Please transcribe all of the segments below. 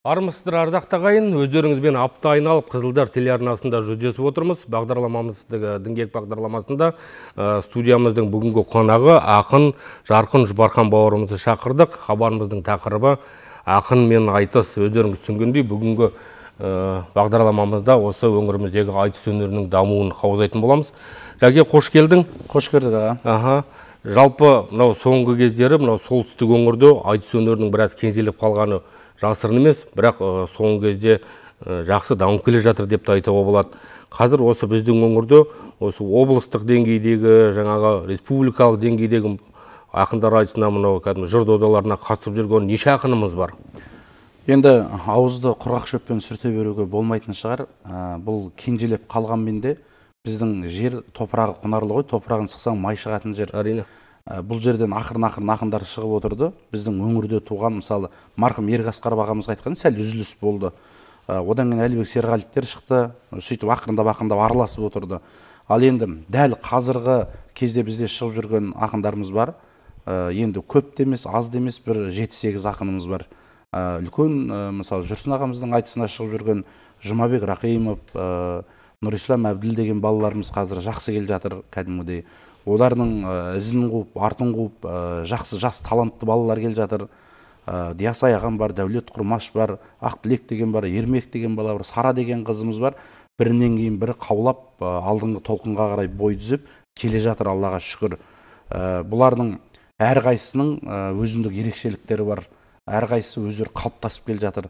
Армысыздар ардақты ағайын, өздеріңізбен апта айналып Қызылдар телеарнасында жүздесіп отырмыз. Бағдарламамыздың діңгек бағдарламасында студиямыздың бүгінгі қонағы ақын Жарқын Жұпархан бауырымызды шақырдық. Хабарымыздың тақырыбы ақын мен айтыс. Өздеріңіз түсінгендей бүгінгі бағдарламамызда осы өңіріміздегі айтыс өнерінің дамуын қаузайтын боламыз. Жәке, қош келдің. Қош көрдік аға. Жалпы мынау соңғы кездері мынау солтүстік өңірде айтыс өнерінің біраз кенжелеп қалғаны жасырын емес, бірақ соңғы кезде жақсы дамып келе жатыр деп те айтуға болады. Қазір осы біздің өңірде осы облыстық деңгейдегі, жаңағы республикалық деңгейдегі ақындар айтысына, мынау кәдімгі жыр додаларына қатысып жүрген неше ақынымыз бар? Енді ауызды құрғақ шөппен сүрте беруге болмайтын шығар. Бұл кенжелеп қалғанмен де біздің жер топырағы құнарлы ғой, топырағын сықсаң май шығатын жер. Әрине. Бұл жерден ақырын ақындар шығып отырды. Біздің өңірде туған, мысалы, марқұм Ерғасқар ағамыз айтқан сәл үзіліс болды. Одан кейін Әлібек Серғалиевтер шықты, сөйтіп ақырындап араласып отырды. Ал енді дәл қазіргі кезде бізде шығып жүрген ақындарымыз бар. Енді көп те емес, аз да емес, бір 7-8 ақынымыз бар. Үлкен, мысалы, Жүрсін ағамыздың айтысына шығып жүрген Жұмабек Рақимов, Нұрислам Әбділ деген балаларымыз қазір жақсы келе жатыр кәдімгідей. Олардың ізін қуып, артын қуып, жақсы жас талантты балалар келе жатыр. Диасай ағам бар, Дәулет Құрмаш бар, Ақтілек деген бар, Ермек деген бала бар, Сара деген қызымыз бар. Бірінен кейін бірі қаулап, алдыңғы толқынға қарай бой түзеп келе жатыр, Аллаға шүкір. Бұлардың әрқайсысының өзіндік ерекшеліктері бар. Әрқайсысы өздері қалыптасып келе жатыр.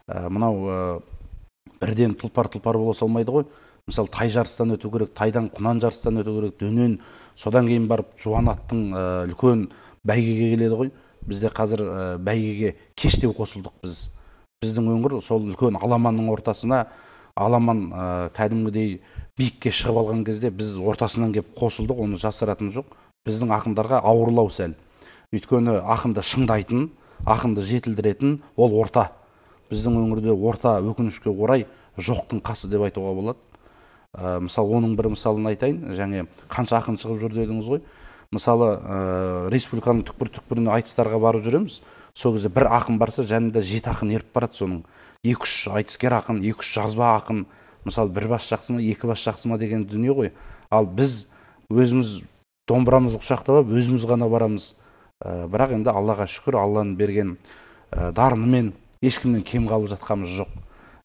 Мынау бірден тұлпар бола салмайды ғой. Мысалы, тай жарыстан өту керек, тайдан құнан жарыстан өту керек, дөнен, содан кейін барып жуан аттың үлкен бәйгеге келеді ғой. Бізде қазір бәйгеге кештеу қосылдық біз. Біздің өңір сол үлкен аламанның ортасына, аламан кәдімгідей биікке шығып алған кезде біз ортасынан кеп қосылдық, оны жасыратым жоқ. Біздің ақындарға ауырлау сәл. Өйткені ақынды шыңдайтын, ақынды жетілдіретін ол орта. Біздің өңірде орта өкінішке орай жоқтың қасы деп айтуға болады. Мысалы, оның бір мысалын айтайын, және қанша ақын шығып жүр дедіңіз ғой. Мысалы, республиканың түкпір-түкпіріне айтыстарға барып жүреміз. Сол кезде бір ақын барса, жанында 7 ақын еріп барады соның. 2-3 айтыскер ақын, 2-3 жазба ақын. Мысалы, бір бас жақсы ма, 2 бас жақсы ма деген дүние ғой. Ал біз өзіміз домбырамызды құшақтап алып, өзіміз ғана барамыз. Бірақ енді Аллаға шүкір, Алланың берген дарынымен ешкімнен кем қалып жатқанымыз жоқ.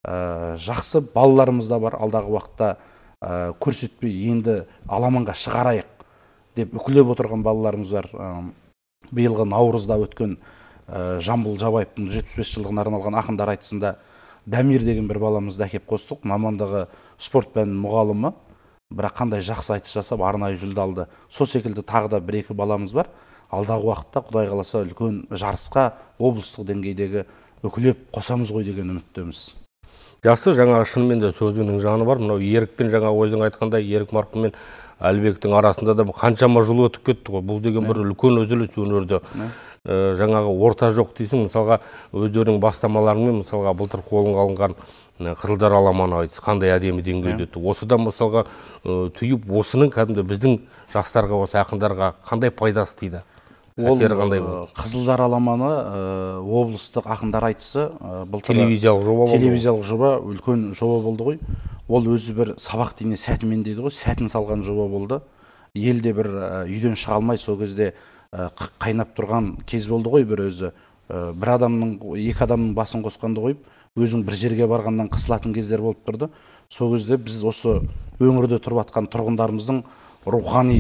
Жақсы балаларымыз да бар, алдағы уақытта көрсетпей енді аламанға шығарайық деп үкілеп отырған балаларымыз бар. Биылғы наурызда өткен Жамбыл Жабаевтың 75 жылдығына арналған ақындар айтысында Дамир деген бір баламызды әкеп қостық. Мамандығы спорт пәнінің мұғалімі, бірақ қандай жақсы айтыс жасап арнайы жүлде алды. Сол секілді тағы да 1-2 баламыз бар. Алдағы уақытта Құдай қаласа үлкен жарысқа облыстық деңгейдегі үкілеп қосамыз ғой деген үміттеміз. Жақсы, жаңа шынымен де сөзінің жаны бар. Мынау Ерікпен жаңа өзің айтқандай, Ерік марқұм мен Әлібектің арасында да қаншама жыл өтіп кетті ғой. Бұл деген бір үлкен үзіліс өнерде. Жаңағы орта жоқ дейсің, мысалға өздерінің бастамаларымен, мысалға былтыр қолға алынған Қызылдар аламаны айтыс қандай әдемі деңгейде өтті. Осыдан мысалға түйіп, осының кәдімгі біздің жастарға, осы ақындарға қандай пайдасы тиді? Әсері қандай болды? Қызылдар аламаны облыстық ақындар айтысы телевизиялық жоба, үлкен жоба болды ғой. Ол өзі бір сабақ дейіне сәтімен дейді ғой, сәтін салған жоба болды. Елде бір үйден шыға алмай сол кезде қайнап тұрған кез болды ғой бір өзі. Бір адамның, 2 адамның басын қосқанды қойып, өзің бір жерге барғаннан қысылатын кездер болып тұрды. Сол кезде біз осы өңірде тұрып атқан тұрғындарымыздың рухани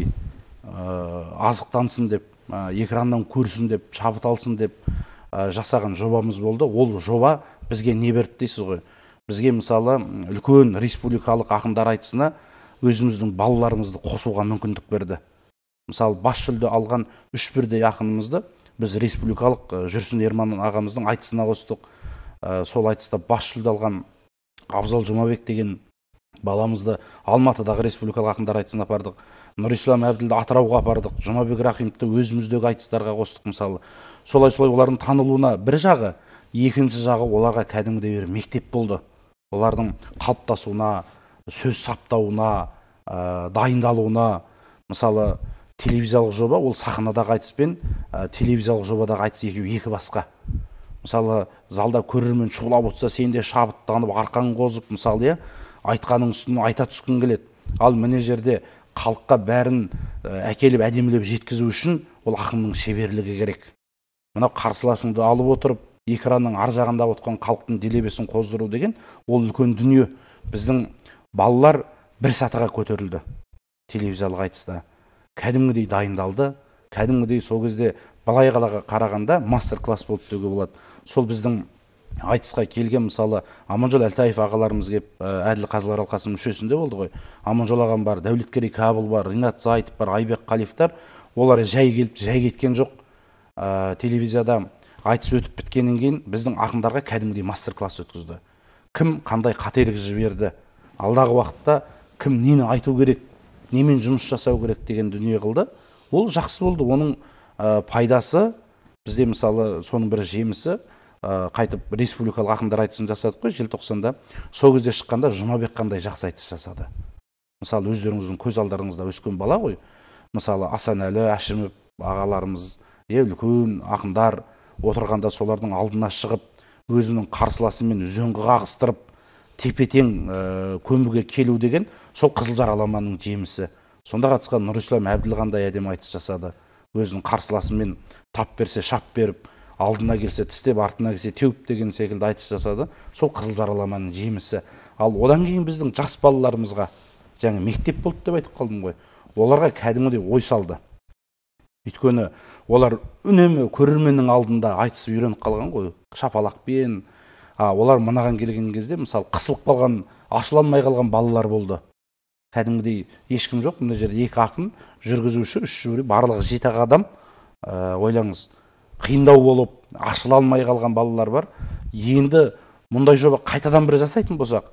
азықтансын деп, экраннан көрсін деп, шабыт алсын деп жасаған жобамыз болды. Ол жоба бізге не берді дейсіз ғой. Бізге мысалы үлкен республикалық ақындар айтысына өзіміздің балаларымызды қосуға мүмкіндік берді. Мысалы, бас жүлде алған 3 бірдей ақынымызды біз республикалық Жүрсін Ерман ағамыздың айтысына қостық. Сол айтыста бас жүлде алған Абзал Жұмабек деген баламызды Алматыдағы республикалық ақындар айтысына апардық. Нұрислам Әбділді Атырауға апардық. Жұмабек Рақимовты өзіміздегі айтыстарға қостық мысалы. Солай олардың танылуына бір жағы, екінші жағы оларға кәдімгідей бір мектеп болды. Олардың қалыптасуына, сөз саптауына, дайындалуына, мысалы, телевизиялық жоба, ол сахнадағы айтыс пен телевизиялық жобадағы айтыс екеуі екі басқа. мысалы залда көрермен шулап отырса сен де шабыттанып арқаң қозып мысалы айтқаның үстіне айта түскің келеді. Ал міне жерде халыққа бәрін әкеліп әдемілеп жеткізу үшін ол ақынның шеберлігі керек. Мына қарсыласыңды алып отырып экранның ар жағында отырған халықтың делебесін қоздыру деген ол үлкен дүние. Біздің балалар бір сатыға көтерілді телевизиялық айтыста. Кәдімгідей дайындалды. Кәдімгідей сол кезде былай қарағанда мастер-класс болды деуге болады. Сол біздің айтысқа келген мысалы Аманжол Әлтаев ағаларымыз келіп, Әділ қазылар алқасының мүшесінде болды ғой. Аманжол ағам бар, Дәулеткерей Кәбіл бар, Ринат Заитов бар, Айбек Қалифтар. Олар жай келіп, жай кеткен жоқ. Телевизияда айтыс өтіп біткеннен кейін біздің ақындарға кәдімгідей мастер-класс өткізді. Кім қандай қателік жіберді, алдағы уақытта кім нені айту керек, немен жұмыс жасау керек деген дүние қылды. Ол жақсы болды. Оның пайдасы бізде мысалы соның бір жемісі қайтып республикалық ақындар айтысын жасадық қой желтоқсанда. Сол кезде шыққанда Жұмабек қандай жақсы айтыс жасады. Мысалы өздеріңіздің көз алдарыңызда өскен бала ғой. Мысалы Асанәлі, Әшімов ағаларымыз, үлкен ақындар отырғанда солардың алдына шығып, өзінің қарсыласымен үзеңгі қағыстырып, тепе-тең көмбіге келу деген сол Қызылжар аламанның жемісі. Сонда қатысқан Нұрислам Әбділқандай әдемі айтыс жасады. Өзінің қарсыласымен тап берсе шап беріп, алдына келсе тістеп, артына келсе теуіп деген секілді айтыс жасады. Сол Қызылжар аламанның жемісі. Ал одан кейін біздің жас балаларымызға, жаңа мектеп болды деп айтып қалдым ғой, оларға кәдімгідей ой салды. Өйткені олар үнемі көрерменнің алдында айтысы үйреніп қалған ғой, шапалақпен. Олар мынаған келген кезде мысалы қысылып қалған, ашыланмай қалған балалар болды. Кәдімгідей ешкім жоқ. Мына жерде 2 ақын, жүргізуші, 3 жюри, барлығы 7 адам. Ойлаңыз, қиындау болып, ашыла алмай қалған балалар бар. Енді мұндай жоба қайтадан бір жасайтын болсақ,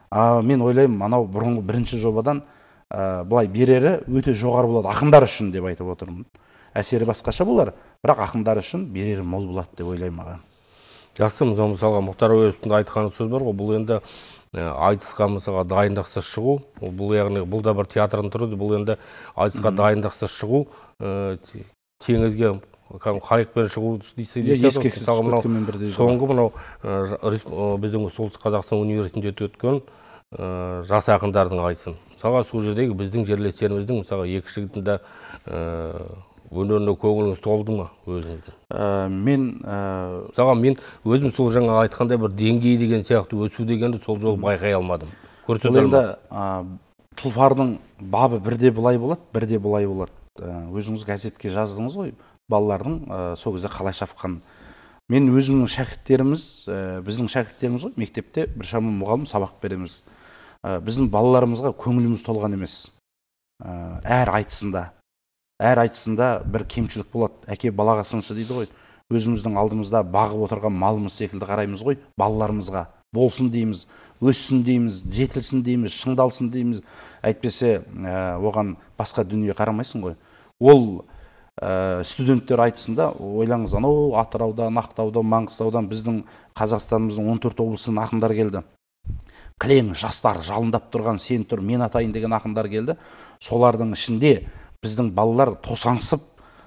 мен ойлаймын, анау бұрынғы бірінші жобадан былай берері өте жоғары болады ақындар үшін деп айтып отырмын. Әсері басқаша болар, бірақ ақындар үшін берері мол болады деп ойлаймын маған. Жақсы, мысалға Мұхтар Әуезовтің айтқан сөз бар ғой, бұл енді айтысқа мысалға дайындықсыз шығу, бұл яғни бұл да бір театрдың түрі, бұл енді айтысқа дайындықсыз шығу, теңізге қайықпен шығу дейсіз. Соңғы мынау біздің Солтүстік Қазақстан университетінде өткен жас ақындардың айтысын. Мысалға сол жердегі біздің жерлестеріміздің мысалға 2 жігіттің де өнеріне көңіліңіз толды ма өзіңіздің? Мен өзім сол жаңа айтқандай бір деңгей деген сияқты өсу дегенді сол жол байқай алмадым. Енді тұлпардың бабы бірде былай болады, бірде былай болады. Өзіңіз газетке жаздыңыз ғой, балалардың сол кезде қалай шапқан. Мен өзімнің шәкірттеріміз, біздің шәкірттеріміз ғой, мектепте біршама мұғалім сабақ береміз. Біздің балаларымызға көңіліміз толған емес. Әр айтысында бір кемшілік болады. Әке балаға сыншы дейді ғой. Өзіміздің алдымызда бағып отырған малымыз секілді қараймыз ғой, балаларымызға болсын дейміз, өссін дейміз, жетілсін дейміз, шыңдалсын дейміз. Әйтпесе оған басқа дүние қарамайсың ғой. Ол студенттер айтысында ойлаңыз, анау Атыраудан, Ақтаудан, Маңғыстаудан біздің Қазақстанымыздың 14 облысынан ақындар келді. Кілең жастар жалындап тұрған сен тұр, мен атайын деген ақындар келді. Солардың ішінде біздің балалар тосаңсып,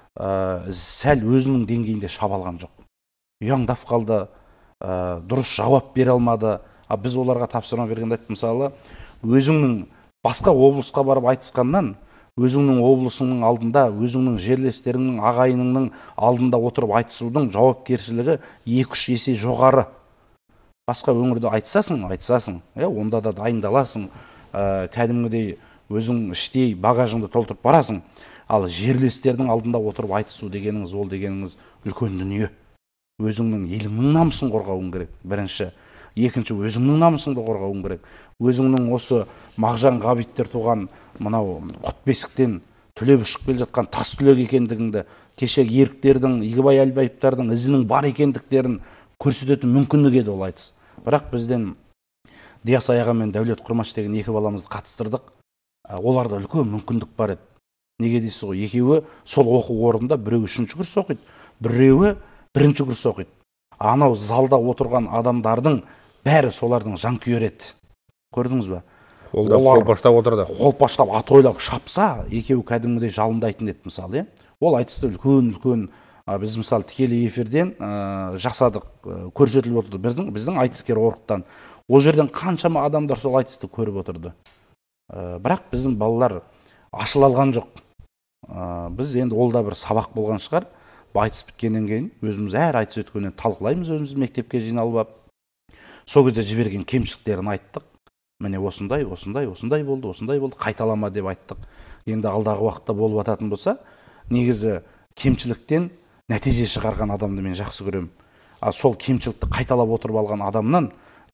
сәл өзінің деңгейінде шаба алған жоқ. Ұяңдап қалды, дұрыс жауап бере алмады. Біз оларға тапсырма бергенде айттым, мысалы, өзіңнің басқа облысқа барып айтысқаннан, өзіңнің облысыңның алдында, өзіңнің жерлестеріңнің, ағайыныңның алдында отырып айтысудың жауапкершілігі 2-3 есе жоғары. Басқа өңірде айтысасың, онда да дайындаласың, кәдімгідей өзің іштей багажыңды толтырып барасың. Ал жерлестердің алдында отырып айтысу дегеніңіз, ол дегеніңіз үлкен дүние. Өзіңнің еліңнің намысын қорғауың керек, бірінші. Екінші, өзіңнің намысыңды қорғауың керек. Өзіңнің осы Мағжан Ғабиттер туған мынау Құтбесіктен түлеп ұшып келе жатқан тас түлек екендігіңді, кешегі еріктердің, Игібай Әлбаевтардың ізінің бар екендіктерін көрсететін мүмкіндік еді ол айтыс. Бірақ бізден Диасай аға мен Дәулет Құрмаш деген 2 баламызды қатыстырдық. Оларда үлкен мүмкіндік бар еді. Неге дейсіз ғой, екеуі сол оқу орнында, біреуі 3-ші курс оқиды, біреуі 1-ші курс оқиды. Анау залда отырған адамдардың бәрі солардың жанкүйері еді. Көрдіңіз бе? Қолпаштап отырды. Қолпаштап, ат ойлап шапса, екеуі кәдімгідей жалындайтын еді мысалы. Ол айтысты үлкен Біз мысалы тікелей эфирден жасадық, көрсетіліп отырды біздің айтыскер орықтан. Ол жерден қаншама адамдар сол айтысты көріп отырды. Бірақ біздің балалар ашыла алған жоқ. Біз енді ол да бір сабақ болған шығар. Айтыс біткеннен кейін өзіміз әр айтыс өткеннен талқылаймыз, өзіміз мектепке жиналып. Сол кезде жіберген кемшіліктерін айттық. Міне осындай болды, қайталама деп айттық. Енді алдағы уақытта болып жататын болса, негізі кемшіліктен нәтиже шығарған адамды мен жақсы көремін. Сол кемшілікті қайталап отырып алған адамнан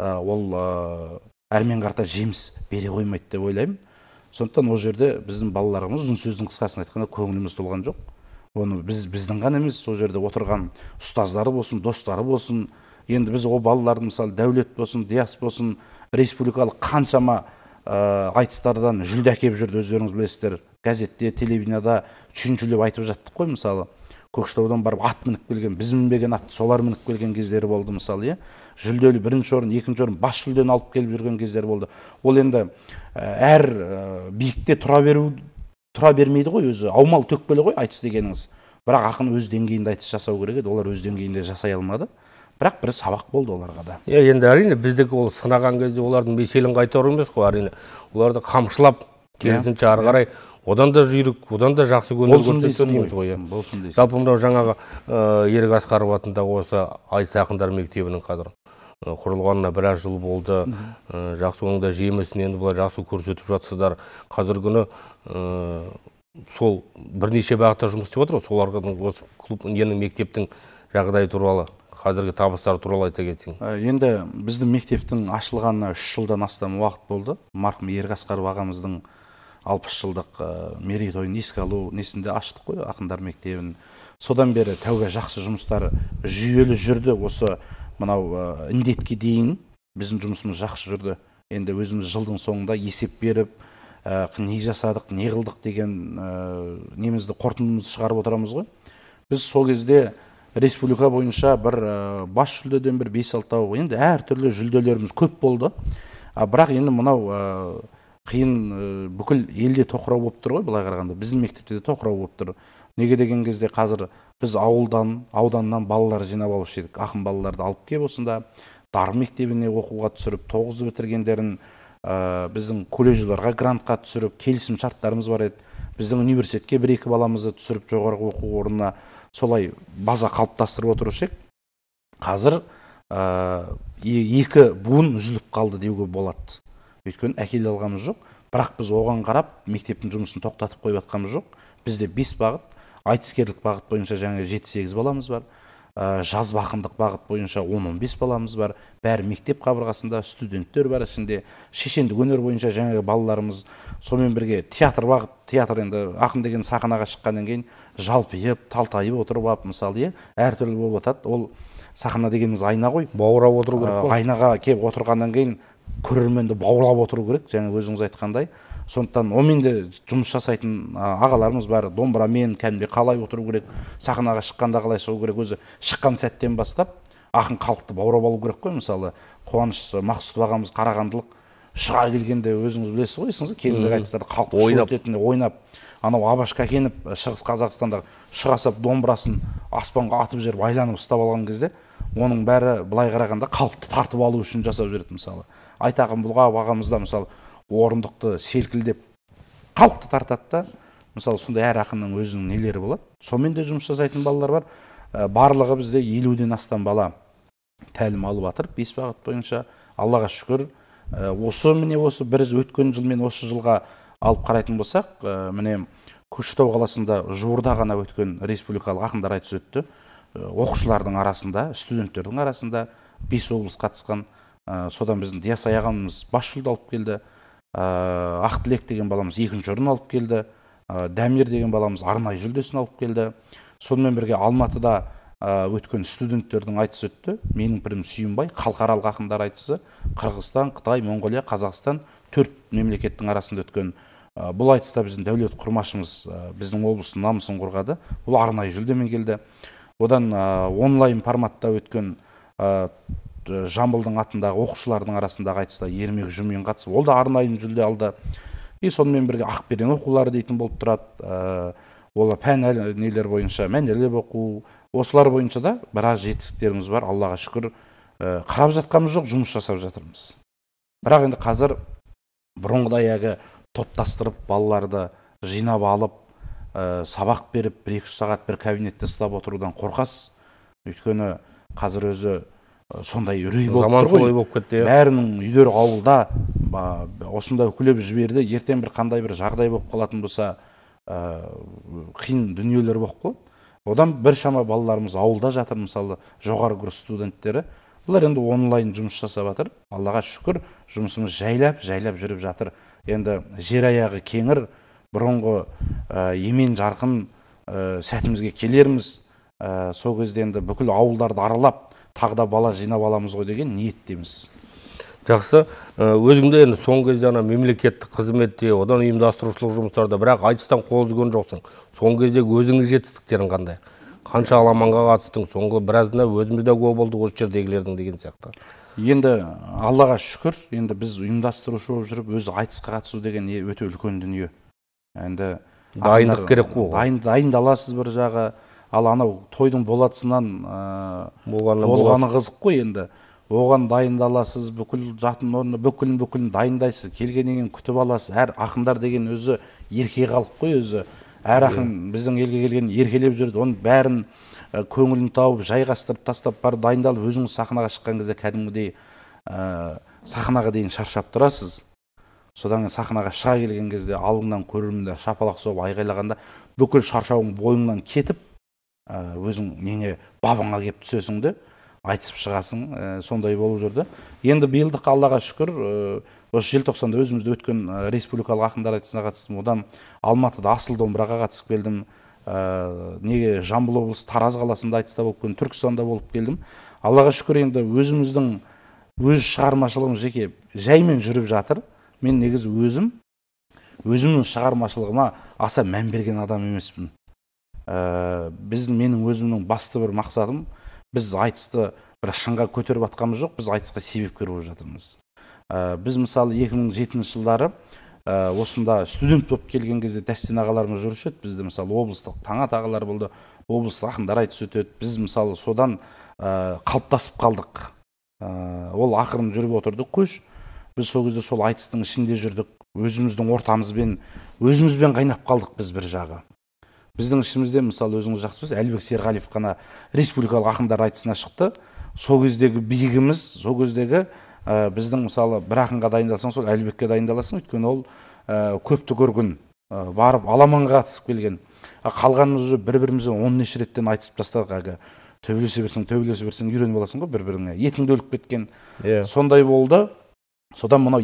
ол әрмен қарта жеміс бере қоймайды деп ойлаймын. Сондықтан ол жерде біздің балаларымыз, ұзын сөздің қысқасын айтқанда, көңіліміз толған жоқ. Оны біздің ғана емес, сол жерде отырған ұстаздары болсын, достары болсын, енді біз ол балалардың мысалы Дәулет болсын, Диас болсын, республикалық қаншама айтыстардан жүлде әкеп жүрді, өздеріңіз білесіздер. Газетте, телевидениеда үшіншілеп айтып жаттық қой, мысалы. Көкшетаудан барып ат мініп келген, біз мінбеген атты солар мініп келген кездері болды, мысалы. Жүлделі бірінші орын, екінші орын, бас жүлдені алып келіп жүрген кездері болды. Ол енді әр биікте тұра бермейді ғой, өзі аумал төкпелі ғой айтыс дегеніңіз. Бірақ ақын өз деңгейінде айтыс жасау керек еді, олар өз деңгейінде жасай алмады. Бірақ бір сабақ болды оларға да. Енді әрине біздікі ол сынаған кезде олардың меселін қайтару емес қой, әрине. Оларды қамшылап, керісінше ары қарай одан да жүйрік, одан да жақсы көңіл көрсетеміз ғой. Болсын дейсің. Жалпы мынау жаңағы Ерік Асқаров атындағы осы айтыс ақындар мектебінің қазір құрылғанына біраз жыл болды. Жақсы оның да жемісін енді бұлар жақсы көрсетіп жатсыздар. Қазіргі күні сол бірнеше бағытта жұмыс істеп отыр. Солардың осы клуб мектептің жағдайы туралы, қазіргі табыстары туралы айта кетсең. Енді біздің мектептің ашылғанына 3 жылдан астам уақыт болды. Марқұм Ерік Асқаров ағамыздың 60 жылдық мерейтойын еске алу несінде аштық қой ақындар мектебін. Содан бері тәуба жақсы жұмыстар жүйелі жүрді. Осы мынау індетке дейін біздің жұмысымыз жақсы жүрді. Енді өзіміз жылдың соңында есеп беріп, не жасадық, не қылдық деген немізді қорытындымызды шығарып отырамыз ғой. Біз сол кезде республика бойынша бір бас жүлдеден бір 5-6, енді әр түрлі жүлделеріміз көп болды. Бірақ енді мынау қиын, бүкіл елде тоқырау болып тұр ғой, былай қарағанда. Біздің мектепте де тоқырау болып тұр. Неге деген кезде қазір біз ауданнан балалар жинап алушы едік. Ақын балаларды алып кеп осында Дарын мектебіне оқуға түсіріп, 9 бітіргендерін біздің колледжларға грантқа түсіріп, келісім шарттарымыз бар еді. Біздің университетке 1-2 баламызды түсіріп, жоғарғы оқу орнына солай база қалыптастырып отырушы едік. Қазір 2 буын үзіліп қалды деуге болады. Өйткені әкеле алғамыз жоқ. Бірақ біз оған қарап мектептің жұмысын тоқтатып қойып жатқанымыз жоқ. Бізде 5 бағыт, айтыскерлік бағыт бойынша жаңа 7-8 баламыз бар. Жазба ақындық бағыт бойынша 10-15 баламыз бар. Бәрі мектеп қабырғасында, студенттер бар ішінде. Шешендік өнер бойынша жаңағы балаларымыз, сонымен бірге театр бағыт, театр енді ақын деген сахнаға шыққаннан кейін жалпиып, талтайып отырып, мысалы, әртүрлі болып жатады. Ол сахна дегеніміз айна ғой. Баурап отыру керек қой. Айнаға келіп отырғаннан кейін көрерменді баурап отыру керек, жаңа өзіңіз айтқандай. Сондықтан онымен де жұмыс жасайтын ағаларымыз бар. Домбырамен кәдімгідей қалай отыру керек, сахнаға шыққанда қалай шығу керек, өзі шыққан сәттен бастап ақын халықты баурап алу керек қой. Мысалы, Қуаныш Мақсұтов ағамыз қарағандылық шыға келгенде өзіңіз білесіз ғой, есіңізде кезіндегі айтыстарды халықты ойнап, анау Абаш Кәкенов Шығыс Қазақстандағы шығасап домбырасын аспанға атып жіберіп байланып ұстап алған кезде, оның бәрі былай қарағанда халықты тартып алу үшін жасап жүреді. Мысалы, Айтақын Бұлғап ағамыз да мысалы орындықты селкілдеп халықты тартады да, мысалы сондай әр ақынның өзінің нелері болады. Сонымен де жұмыс жасайтын балалар бар. Барлығы бізде 50-ден астам бала тәлім алып жатыр 5 бағыт бойынша. Аллаға шүкір. Осы біз өткен жыл мен осы жылға алып қарайтын болсақ, міне Көкшетау қаласында жуырда ғана өткен республикалық ақындар айтысы өтті. Оқушылардың арасында, студенттердің арасында 5 облыс қатысқан. Содан біздің Диасай ағамыз бас жүлде алып келді. Ақтілек деген баламыз 2-ші орын алып келді. Дәмер деген баламыз арнайы жүлдесін алып келді. Сонымен бірге Алматыда өткен студенттердің айтысы өтті. Менің пірім Сүйінбай, халықаралық ақындар айтысы. Қырғызстан, Қытай, Монғолия, Қазақстан 4 мемлекеттің арасында өткен. Бұл айтыста біздің Дәулет Құрмашымыз біздің облыстың намысын қорғады. Бұл арнайы жүлдемен келді. Одан онлайн форматта өткен Жамбылдың атындағы оқушылардың арасындағы айтыста Ермек Жүмен қатысып, ол да арнайы жүлде алды. Сонымен бірге Ақберен оқулары дейтін болып тұрады. ол пән нелер бойынша мәнерлеп оқу, осылар бойынша да біраз жетістіктеріміз бар, Аллаға шүкір. Қарап жатқанымыз жоқ, жұмыс жасап жатырмыз. Бірақ енді қазір бұрынғыдай топтастырып балаларды жинап алып, сабақ беріп, 1-2 сағат бір кабинетте ұстап отырудан қорқасыз. Өйткені қазір өзі сондай үрей болып тұр ғой. Бәрінің үйлері ауылда, осында үкілеп жіберді, ертең бір қандай бір жағдай болып қалатын болса, қиын дүниелер болып қалады. Одан біршама балаларымыз ауылда жатыр, мысалы, жоғары курс студенттері. Бұлар енді онлайн жұмыс жасап жатыр. Аллаға шүкір, жұмысымыз жайлап жүріп жатыр. Енді жер аяғы кеңір, бұрынғы емен жарқын сәтімізге келерміз. Сол кезде енді бүкіл ауылдарды аралап, тағы да бала жинап аламыз ғой деген ниеттеміз. Жақсы, өзіңде енді соңғы кезде мемлекеттік қызметте, одан ұйымдастырушылық жұмыстарда, бірақ айтыстан қол үзген жоқсың. Соңғы кезде өзіңнің жетістіктерің қандай? Қанша аламанға қатыстың? Соңғы біразында өзімізде көп болды осы жердегілердің деген сияқты. Енді Аллаға шүкір, енді біз ұйымдастырушы болып жүріп, өзі айтысқа қатысу деген өте үлкен дүние. Енді дайындық керек қой. Дайындаласыз бір жағы, ал анау тойдың болатысынан болғаны қызық қой енді. Оған дайындаласыз, бүкіл жатын орны, бүкілін дайындайсыз, келгеннен кейін күтіп аласыз. Әр ақындар деген өзі ерке халық қой өзі. Әр ақын біздің елге келген еркелеп жүрді. Оның бәрін көңілін тауып, жайғастырып, тастап, бар дайындалып, өзіңіз сахнаға шыққан кезде кәдімгідей сахнаға дейін шаршап тұрасыз. Содан сахнаға шыға келген кезде алдыңнан көрермендер шапалақ соғып айғайлағанда бүкіл шаршауың бойыңнан кетіп, өзің неңе бабыңа келіп түсесің де айтысып шығасың, сондай болып жүрді. Енді биылдық Аллаға шүкір, осы желтоқсанда өзімізде өткен республикалық ақындар айтысына қатыстым. Одан Алматыда Асыл домбыраға қатысып келдім. Неге Жамбыл облысы Тараз қаласында айтыста болып келдім, Түркістанда болып келдім. Аллаға шүкір, енді өзіміздің өз шығармашылығымыз жеке жаймен жүріп жатыр. Мен негізі өзімнің шығармашылығыма аса мән берген адам емеспін. Менің өзімнің басты бір мақсатым, біз айтысты бір шыңға көтеріп атқанымыз жоқ, біз айтысқа себепкер болып жатырмыз. Біз мысалы 2007 жылдары осында студент болып келген кезде Дәстен ағаларымыз жүруші еді. Бізде мысалы облыстық Таңат ағалар болды, облыстық ақындар айтысы өтеді. Біз мысалы содан қалыптасып қалдық. Ол ақырын жүріп отырдық көш. Біз сол кезде сол айтыстың ішінде жүрдік. Өзіміздің ортамызбен, өзімізбен қайнап қалдық біз бір жағы. Біздің ішімізде, мысалы, өзіңіз жақсы білесіз, Әлібек Серғалиев қана республикалық ақындар айтысына шықты. Сол кездегі биігіміз, сол кездегі біздің, мысалы, бір ақынға дайындалсаң, сол Әлібекке дайындаласың, өйткені ол көпті көрген, барып аламанға қатысып келген. Қалғанымыз бір-бірімізді 10 неше реттен айтысып тастадық. Төбелесе берсең, үйреніп аласың ғой бір-біріңе. Етіңді өліп кеткен. Сондай болды. Содан мынау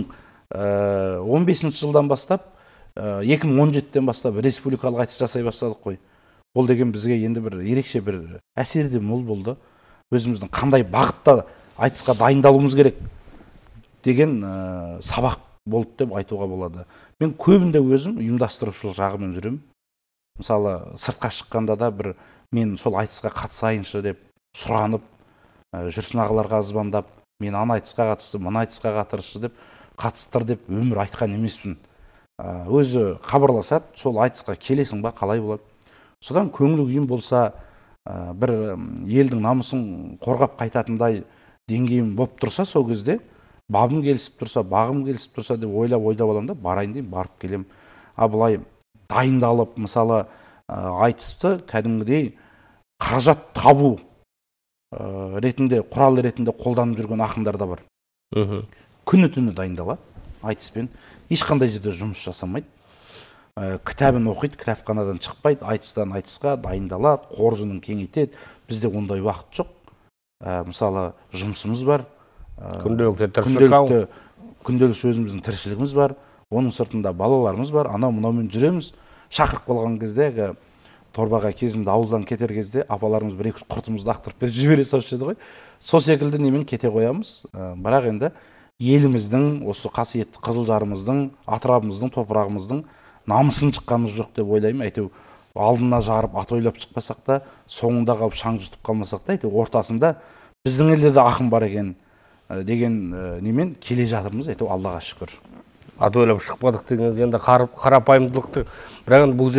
2015 жылдан бастап, 2017-тен бастап республикалық айтыс жасай бастадық қой. Ол деген бізге енді бір ерекше бір әсері мол болды. Өзіміздің қандай бағытта айтысқа дайындалуымыз керек деген сабақ болды деп айтуға болады. Мен көбінде өзім ұйымдастырушылық жағымен жүремін. Мысалы, сыртқа шыққанда да бір мен сол айтысқа қатысайыншы деп сұранып, жүрсін ағаларға звондап, мен ана айтысқа қатысты, мына айтысқа қатысшы деп қатыстыр деп өмір айтқан емеспін. Өзі хабарласады, сол айтысқа келесің ба, қалай болады. Содан көңіл күйім болса, бір елдің намысын қорғап қайтатындай деңгейім болып тұрса, сол кезде бабым келісіп тұрса, бағым келісіп тұрса деп ойлап аламын да, барайын деймін, барып келем. Былай дайындалып, мысалы, айтысты кәдімгідей қаражат табу ретінде, құрал ретінде қолданып жүрген ақындар да бар. Күні-түні дайындалады айтыспен, ешқандай жерде жұмыс жасамайды. Кітабын оқиды, кітапханадан шықпайды, айтыстан айтысқа дайындалады, қоржынын кеңейтеді. Бізде ондай уақыт жоқ. Мысалы, жұмысымыз бар, күнделікті өзіміздің тіршілігіміз бар, оның сыртында балаларымыз бар, анау-мынаумен жүреміз. Шақырып қалған кезде, торбаға кезінде ауылдан кетер кезде апаларымыз бір-екі құртымызды ақтырып беріп жібере салшы еді ғой. Сол секілді немен кете қоямыз. Бірақ енді еліміздің, осы қасиетті Қызылжарымыздың, атырабымыздың, топырағымыздың намысын шыққанымыз жоқ деп ойлаймын. Әйтеу алдына жарып ат ойлап шықпасақ та, соңында қалып шаң жұтып қалмасақ та, әйтеу ортасында біздің елде де ақын бар екен деген немен келе жатырмыз, әйтеу Аллаға шүкір. Ат ойлап шықпадық дегеніңіз енді қарапайымдылықты. Бірақ бұл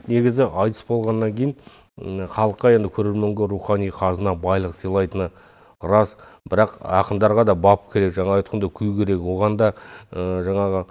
негізі айтыс болғаннан кейін халыққа енді көрерменге рухани қазына байлық сыйлайтыны рас, бірақ ақындарға да бап керек, жаңа айтқанда күй керек, оған да жаңағы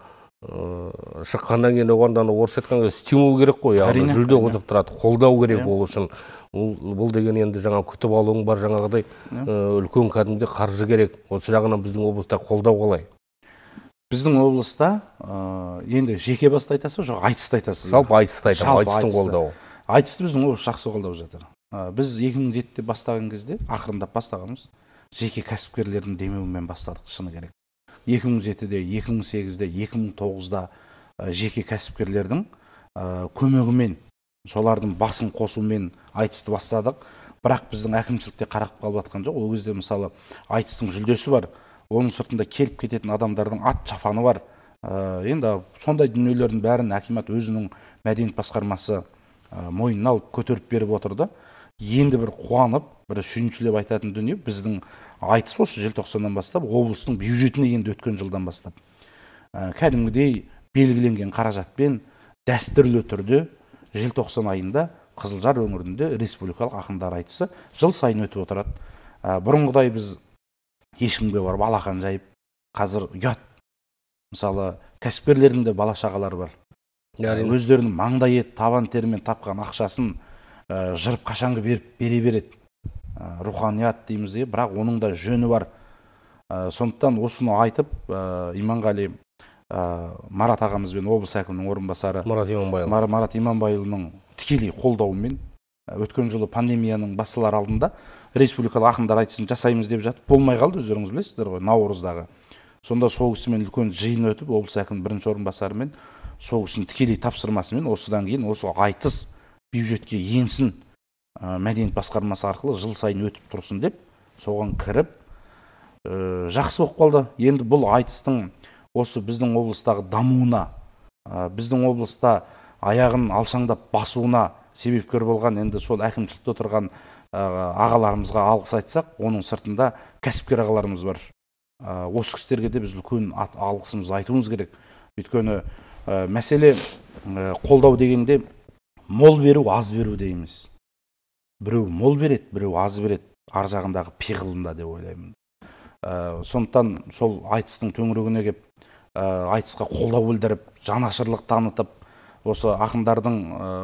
шыққаннан кейін оған да орысша айтқанда стимул керек қой, яғни жүлде қызықтырады, қолдау керек ол үшін. Бұл деген енді жаңа күтіп алуың бар, жаңағыдай үлкен кәдімгі қаржы керек. Осы жағынан біздің облыста қолдау қалай? Біздің облыста енді жеке басты айтасыз, жоқ айтысты айтасыз? Жалпы айтысты айтамын, айтыстың қолдауы. Айтысты біздің облыс жақсы қолдап жатыр. Біз 2007-те бастаған кезде, ақырындап бастағанбыз, жеке кәсіпкерлердің демеуімен бастадық, шыны керек. 2007-де, 2008-де, 2009-да жеке кәсіпкерлердің көмегімен, солардың басын қосумен айтысты бастадық. Бірақ біздің әкімшілікте қарап қалып жатқан жоқ. Ол кезде мысалы айтыстың жүлдесі бар, оның сыртында келіп кететін адамдардың ат шафаны бар. Енді сондай дүниелердің бәрін акимат өзінің мәдениет басқармасы мойнына алып көтеріп беріп отырды. Енді бір қуанып, бір сүйіншілеп айтатын дүние, біздің айтыс осы желтоқсаннан бастап облыстың бюджетіне енді өткен жылдан бастап кәдімгідей белгіленген қаражатпен дәстүрлі түрде желтоқсан айында Қызылжар өңірінде республикалық ақындар айтысы жыл сайын өтіп отырады. Бұрынғыдай біз ешкімге барып алақан жайып, қазір ұят. Мысалы, кәсіпкерлердің де бала шағалары бар. Өздерінің маңдай ет, табан терімен тапқан ақшасын жырып қашанғы бере береді. Руханият дейміз, бірақ оның да жөні бар. Сондықтан осыны айтып, Иманғали Марат ағамызбен облыс әкімінің орынбасары Марат Иманбайұлының тікелей қолдауымен өткен жылы пандемияның басталар алдында республикалық ақындар айтысын жасаймыз деп жатып болмай қалды, өздеріңіз білесіздер ғой, Наурыздағы. Сонда сол кісімен үлкен жиын өтіп, облыс әкімінің бірінші орынбасарымен сол кісінің тікелей тапсырмасымен осыдан кейін осы айтыс бюджетке енсін, мәдениет басқармасы арқылы жыл сайын өтіп тұрсын деп соған кіріп жақсы болып қалды. Енді бұл айтыстың осы біздің облыстағы дамуына, біздің облыста аяғын алшаңдап басуына себепкер болған енді сол әкімшілікте отырған ағаларымызға алғыс айтсақ, оның сыртында кәсіпкер ағаларымыз бар. Осы кісілерге де біз үлкен алғысымызды айтуымыз керек. Өйткені мәселе қолдау дегенде мол беру, аз беру дейміз. Біреу мол береді, біреу аз береді, ар жағындағы пиғылында деп ойлаймын. Сондықтан сол айтыстың төңірегіне кеп айтысқа қолдау білдіріп, жанашырлық танытып, осы ақындардың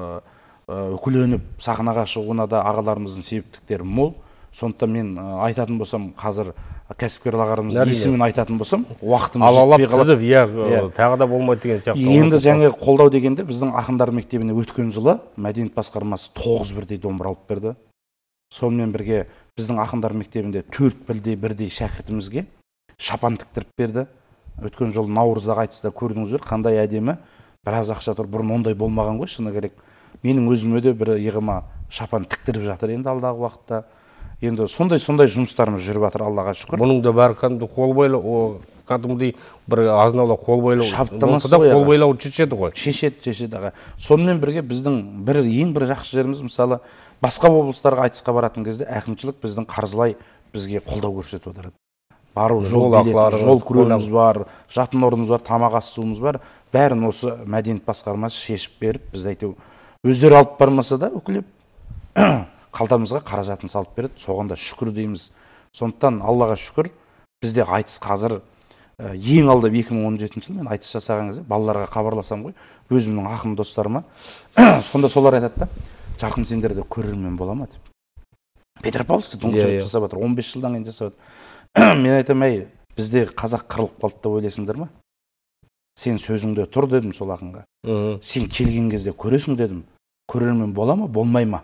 үкіленіп сахнаға шығуына да ағаларымыздың себептіктері мол. Сондықтан мен айтатын болсам, қазір кәсіпкер ағаларымыздың есімін айтатын болсам, уақытым жетпей қалып, тағы да болмайды деген сияқты. Енді жаңа қолдау дегенде біздің ақындар мектебіне өткен жылы мәдениет басқармасы 9 бірдей домбыра алып берді. Сонымен бірге біздің ақындар мектебінде 4 бірдей шәкіртімізге шапан тіктіріп берді. Өткен жыл Наурыздағы айтыста көрдіңіздер, қандай әдемі, біраз ақша тұр. Бұрын ондай болмаған ғой, шыны керек. Менің өзіме де бір иығыма шапан тіктіріп жатыр енді алдағы уақытта. Енді сондай жұмыстарымыз жүріп жатыр, Аллаға шүкір. Бұның да бәрі кәдімгі қол байлау, кәдімгідей бір азын-аулақ қол байлау. Шаптамасы қол байлау шешеді ғой. Шешеді. Сонымен бірге біздің ең бір жақсы жеріміз, мысалы, басқа облыстарға айтысқа баратын кезде әкімшілік біздің қаржылай бізге қолдау көрсетіп отырады. Бару, жол күрегіміз бар, жатын орнымыз бар, тамақ ас суымыз бар. Бәрін осы мәдениет басқармасы шешіп беріп, біз әйтеу өздері алып бармаса да үкілеп қалтамызға қаражатын салып береді. Соған да шүкір дейміз. Сондықтан Аллаға шүкір, бізде айтыс қазір ең алда 2017 жылы мен айтыс жасаған кезде балаларға хабарласам ғой, өзімнің ақын достарыма. Сонда солар айтады да, жарқын сендер де көрермен бола ма деп. Петропавловскте тұңғыш рет жасап жатыр, 15 жылдан кейін жасап жатыр. Мен айтам, бізде қазақ қырылып қалды деп ойлайсыңдар ма? Сен сөзіңде тұр дедім сол ақынға. Сен келген кезде көресің дедім. Көрермен бола ма, болмай ма?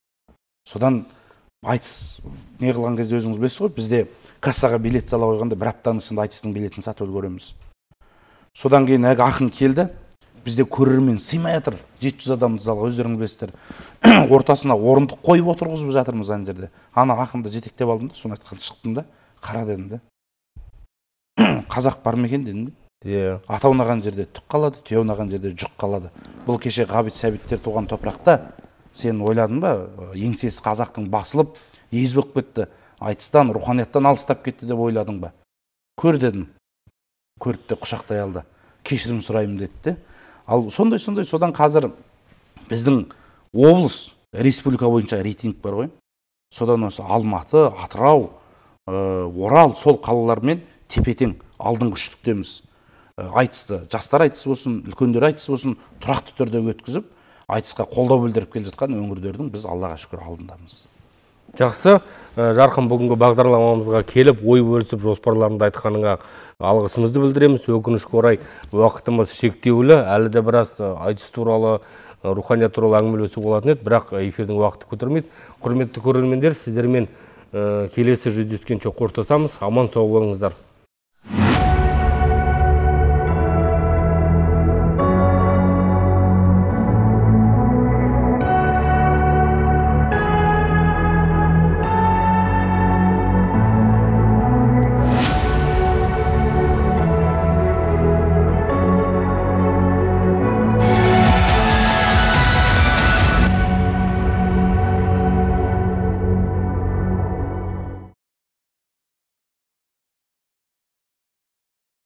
Содан айтыс не қылған кезде өзіңіз білесіз ғой, бізде кассаға билет сала қойғанда бір аптаның ішінде айтыстың билетін сатып үлгереміз. Содан кейін ақын келді, бізде көрермен сыймай жатыр, 700 адамды залға, өздеріңіз білесіздер. Ортасына орындық қойып отырғызып жатырмыз ана жерде. Ана ақынды жетектеп алдым да, соны айтқан шықтым да, қара дедім да. Қазақ бар ма екен дедім де. Ата ұнаған жерде түк қалады, түйе ұнаған жерде жүк қалады. Бұл кеше ғабит сәбиттер туған топырақта сен ойладың ба, еңсесі қазақтың басылып, ез болып кетті, айтыстан, руханияттан алыстап кетті деп ойладың ба? Көр дедім. Көрді де құшақтай алды. Кешірім сұраймын деді. Ал сондай содан қазір біздің облыс республика бойынша рейтинг бар ғой. Содан осы Алматы, Атырау, Орал сол қалалармен тепе-тең алдыңғы үштіктеміз. Айтысты, жастар айтысы болсын, үлкендер айтысы болсын, тұрақты түрде өткізіп, айтысқа қолдау білдіріп келе жатқан өңірлердің біз Аллаға шүкір алдындамыз. Жақсы, Жарқын, бүгінгі бағдарламамызға келіп, ой бөлісіп, жоспарларыңды айтқаныңа алғысымызды білдіреміз. Өкінішке орай уақытымыз шектеулі, әлі де біраз айтыс туралы, руханият туралы әңгімелесу болатын еді, бірақ эфирдің уақыты көтермейді. Құрметті көрермендер, сіздермен келесі жүздескенше қоштасамыз. Аман сау болыңыздар.